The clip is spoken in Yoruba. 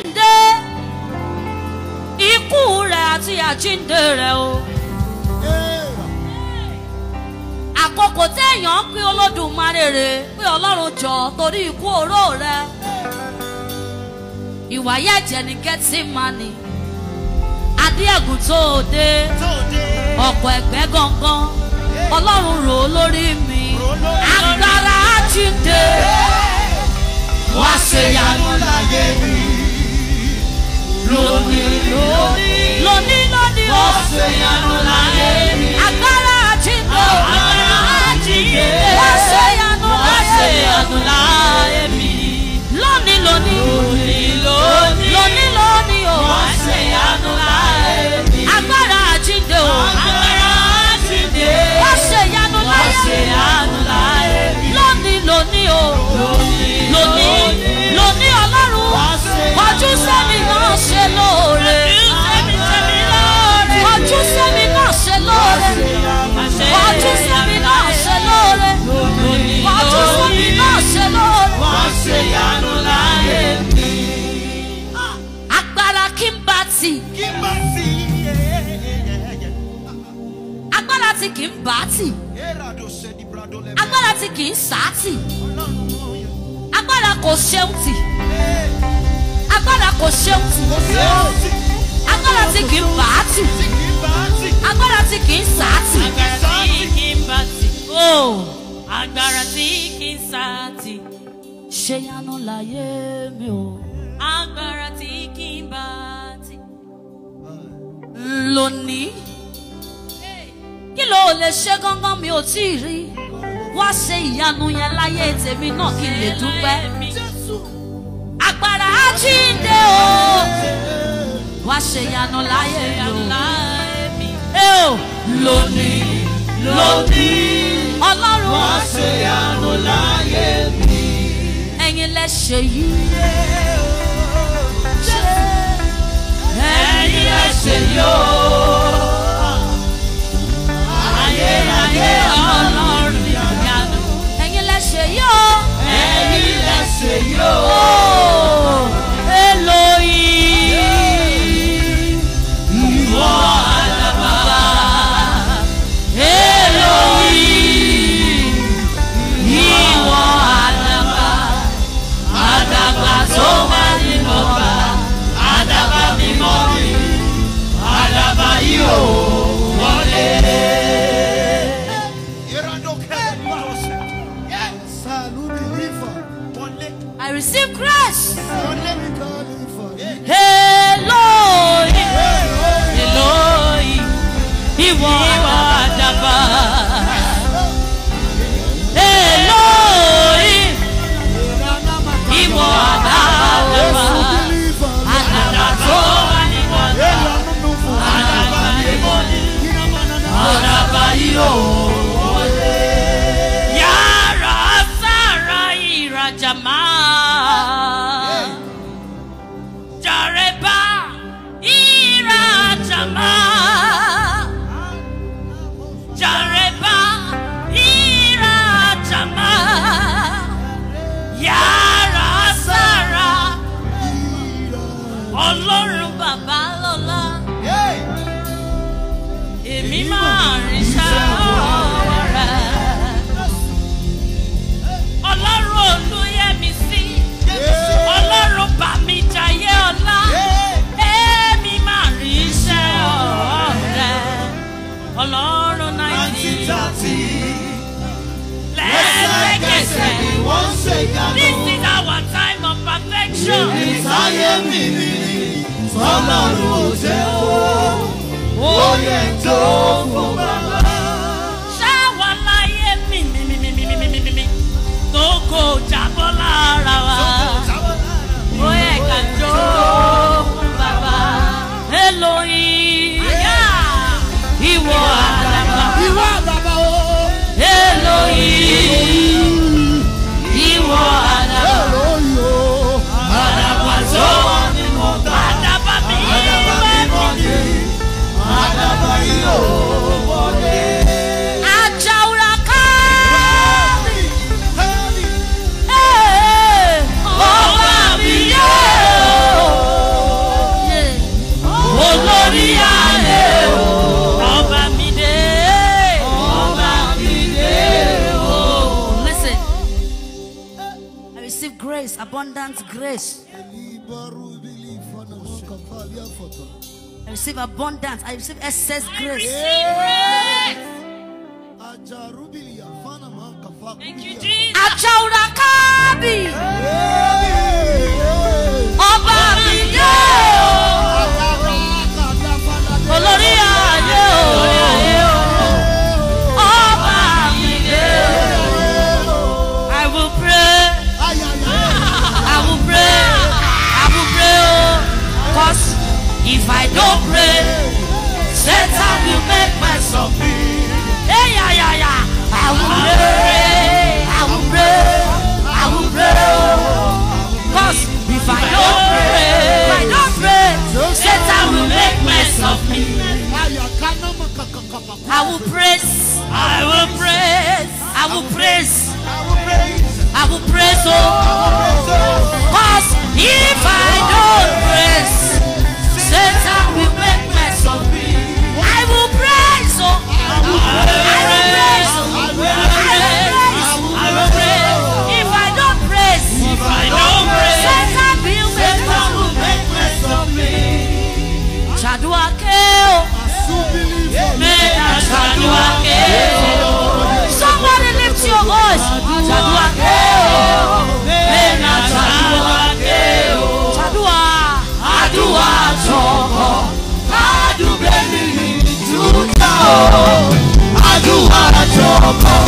àjíǹde ikú rẹ̀ àti àjíǹde rẹ̀ o. Àkókò téèyàn ń pín Olódùmarè rè pé Ọlọ́run jọ torí ikú oró rẹ̀. Ìwà yẹ̀jẹ̀ ní Gẹ́tímánì. Adéẹ̀gùn tó dé. Ọ̀pọ̀ ẹ̀gbẹ́ gangan. Ọlọ́run rò ó lórí mi. Agbára àjíǹde. Wá ṣe ìyanu láyé mi. Lónìí. Wá ṣe ìyanu láyé mi. Agbára àjíǹde. Wá ṣe ìyanu láyé mi. Lónìí o. Wá ṣe ìyanu láyé mi. Agbára àjíǹde o. Wá ṣe ìyanu láyé mi. Lónìí o. Lónìí Ọlọ́run. Ojú sẹ́mi náà ṣe lóore. Ojú sẹ́mi náà ṣe lóore. Ojú sẹ́mi náà ṣe lóore. Ojú sẹ́mi náà ṣe lóore. Wá ṣe ìyanu láyé mi. Agbára kí n bá tì. Agbára tí kì í bá tì. Agbára tí kì í sá tì. Agbára kò ṣeun tì. Agbára kò ṣeun tì. Agbára tí kì í bá tì. Agbára tí kì í sá tì. Agbára tí kì í sá tì. Ṣe ìyanu láyé mi o. Agbára tí kì í bá tì. Lónìí kí ló lè ṣe gangan mi ò tí ì rí. Wá ṣe ìyanu yẹn láyé tèmi náà kí n lè dúpẹ́. Agbára àjíǹde o. Wá ṣe ìyanu láyé mi. Lónìí Ọlọ́run. Wá ṣe ìyanu láyé mi. Ẹ̀yin lẹ ṣe yìí. Ẹ̀yin lẹ ṣe yìí o. Ayérayé Ọlọ́run ìyanu. Ẹ̀yin lẹ ṣe yìí o. Ẹ̀yin lẹ ṣe yìí o. Elohim. Ìwọ àdàbà. Elohim. Ìwọ àdàbà. Àdàbà tó wà nínú ọgbà. Àdàbà mímọ́ mi. Àdàbà yìí ò wọlé. I receive grace. Elohim. Ìwọ àdàbà. Elohim. Ìwọ àdàbà. Àdàbà tó wà nínú ọgbà. Àdàbà mímọ́ mi. Àdàbà yìí ò wọlé. Yàrá sára ìrajàmá. Jàrẹ́bá ìrajàmá. Jàrẹ́bá ìrajàmá. Yàrá sára. Ọlọ́run bàbá lọ́lá. Èmi máa rìn ṣáà. Ọlọ́run Olúyẹmísí. Ọlọ́run bàmí jayé ọlá. Èmi máa rí iṣẹ́ ọ̀rẹ́. Ọlọ́run 90. Lẹ́sẹ̀kẹsẹ̀. This is our time of perfection. Ìsáyé mi ni Ọlọ́run ò jẹ́ o. Oyè tó fún bàbá. Ṣáwa láyé mi tó kò jábọ́ lára wa. Ó yẹ ká jó fún bàbá. Elohim. Ìwọ àdàbà. Elohim. Ìwọ àdàbà. Àdàbà tó wà nínú ọgbà. Àdàbà mi. Àdàbà mímọ́ ni. Àdàbà yìí ò receive grace, abundant grace. I receive abundance. I receive excess grace. Thank you, Jesus. Achaurakabi. Ọba mi dé o. Olórí ayé o. Ọba mi dé o. I will pray. I will pray. I will pray. Cause if I don't pray, Satan will make myself be. Hey, yeah. I will pray. I will pray. I will pray. Cause if I don't pray, Satan will make myself be. I will praise. I will praise. I will praise. I will praise. Cause if I don't praise, Satan will make myself be. I will praise. I will praise. I will praise. If I don't praise, Satan will make myself be. Chaduakeo. Somebody lift your voice. Adua choko